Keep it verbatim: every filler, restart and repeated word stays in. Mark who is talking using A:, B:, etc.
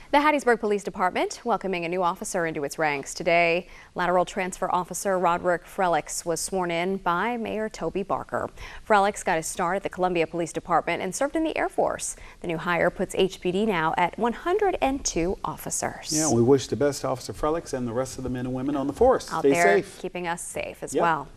A: The Hattiesburg Police Department welcoming a new officer into its ranks today. Lateral transfer officer Roderick Freliks was sworn in by Mayor Toby Barker. Freliks got his start at the Columbia Police Department and served in the Air Force. The new hire puts H P D now at one hundred two officers.
B: Yeah, we wish the best to Officer Freliks and the rest of the men and women on the force.
A: Out
B: Stay
A: there
B: safe.
A: keeping us safe as
B: Yep.
A: well.